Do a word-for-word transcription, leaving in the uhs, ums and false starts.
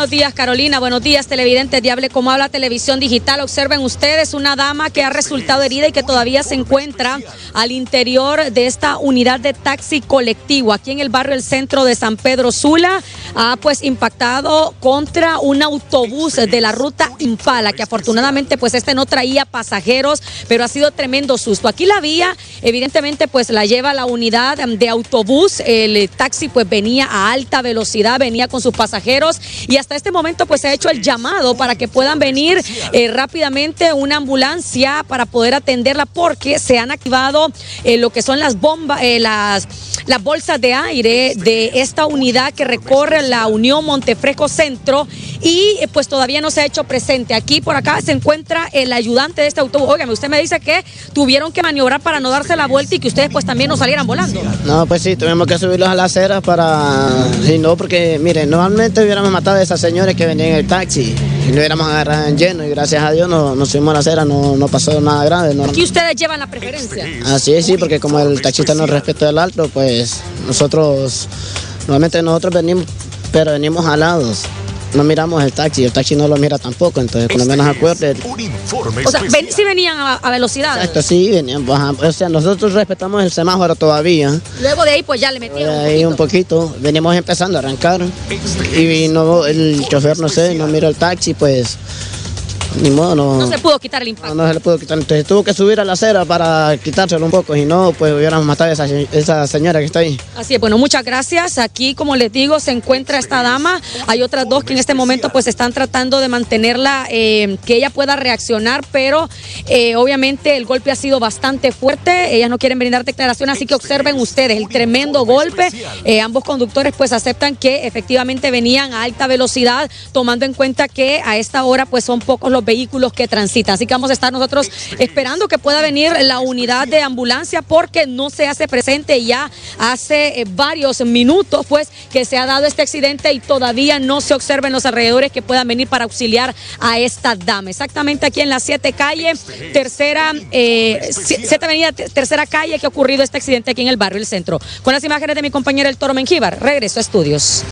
buenos días, Carolina. Buenos días, televidentes de Hable Como Habla Televisión Digital. Observen ustedes una dama que ha resultado herida y que todavía se encuentra al interior de esta unidad de taxi colectivo aquí en el barrio El Centro de San Pedro Sula. Ha pues impactado contra un autobús de la ruta Impala, que afortunadamente pues este no traía pasajeros, pero ha sido tremendo susto. Aquí la vía evidentemente pues la lleva la unidad de autobús. El taxi pues venía a alta velocidad, venía con sus pasajeros y hasta este momento pues se ha hecho el llamado para que puedan venir eh, rápidamente una ambulancia para poder atenderla, porque se han activado eh, lo que son las bombas, eh, las, las bolsas de aire de esta unidad que recorre la Unión Montefresco Centro y eh, pues todavía no se ha hecho presente. Aquí por acá se encuentra el ayudante de este autobús. Óigame, usted me dice que tuvieron que maniobrar para no darse la vuelta y que ustedes pues también no salieran volando. No, pues sí, tuvimos que subirlos a la acera para... Sí, no, porque miren, normalmente hubiéramos matado a esas señores que venían en el taxi y lo hubiéramos agarrado en lleno y gracias a Dios nos no subimos a la acera, no, no pasó nada grave. No. Aquí ustedes llevan la preferencia. Así es, sí, porque como el taxista no respeta el alto, pues nosotros, normalmente nosotros venimos, pero venimos alados. No miramos el taxi, el taxi no lo mira tampoco, entonces por lo menos acuerde. O sea, ven, sí venían a, a velocidad. Exacto, sí, venían, o sea, nosotros respetamos el semáforo todavía. Luego de ahí pues ya le metieron de ahí un poquito. un poquito, venimos empezando a arrancar y no, el chofer no sé, no mira el taxi, pues ni modo, no. No se pudo quitar el impacto. No, no se le pudo quitar, entonces tuvo que subir a la acera para quitárselo un poco, y no, pues hubiéramos matado a esa, esa señora que está ahí. Así es, bueno, muchas gracias. Aquí, como les digo, se encuentra esta dama. Hay otras dos que en este momento pues están tratando de mantenerla, eh, que ella pueda reaccionar, pero eh, obviamente el golpe ha sido bastante fuerte. Ellas no quieren brindar declaración, así que observen ustedes el tremendo golpe. Eh, ambos conductores pues aceptan que efectivamente venían a alta velocidad, tomando en cuenta que a esta hora pues son pocos los vehículos que transitan. Así que vamos a estar nosotros esperando que pueda venir la unidad de ambulancia, porque no se hace presente ya hace eh, varios minutos pues que se ha dado este accidente y todavía no se observa en los alrededores que puedan venir para auxiliar a esta dama. Exactamente aquí en la siete calle, tercera, eh, siete avenida, tercera calle, que ha ocurrido este accidente aquí en el barrio El Centro. Con las imágenes de mi compañera El Toro Mengíbar, regreso a estudios.